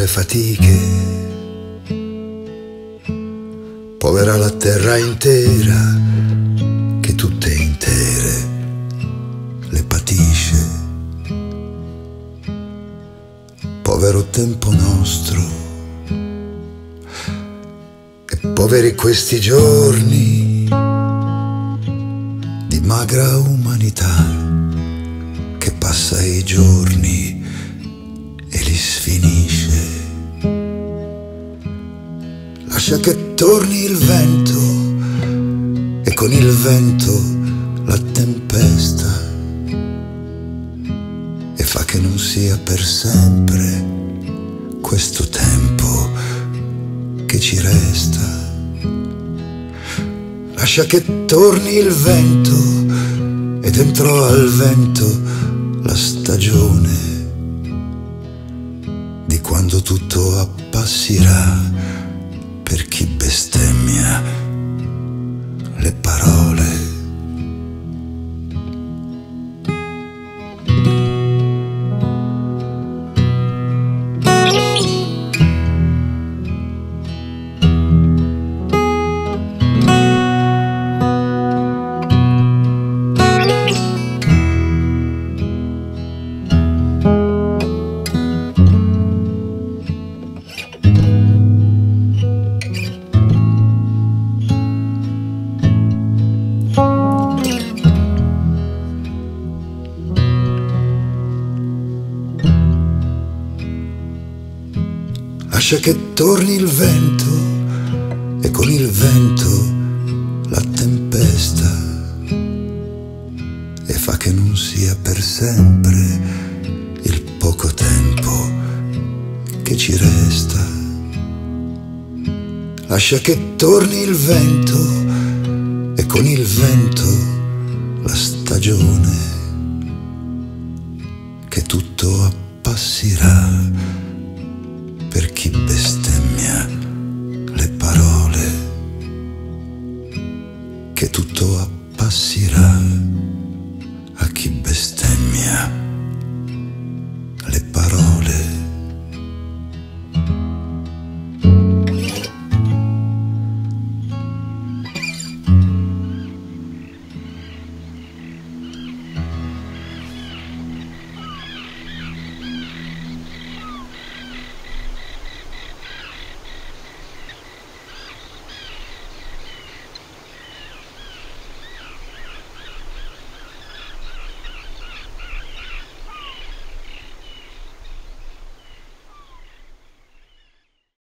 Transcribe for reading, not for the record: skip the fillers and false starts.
fatiche, povera la terra intera che tutte intere le patisce. Povero tempo nostro e poveri questi giorni di magra umanità che passa i giorni e li sfinisce. Lascia che torni il vento e con il vento la tempesta, e fa che non sia per sempre questo tempo che ci resta. Lascia che torni il vento e dentro al vento la stagione di quando tutto appassirà per chi bestemmia le parole. Lascia che torni il vento e con il vento la tempesta, e fa che non sia per sempre il poco tempo che ci resta. Lascia che torni il vento e con il vento la stagione, che tutto appassirà per chi bestemmia le parole, che tutto appassirà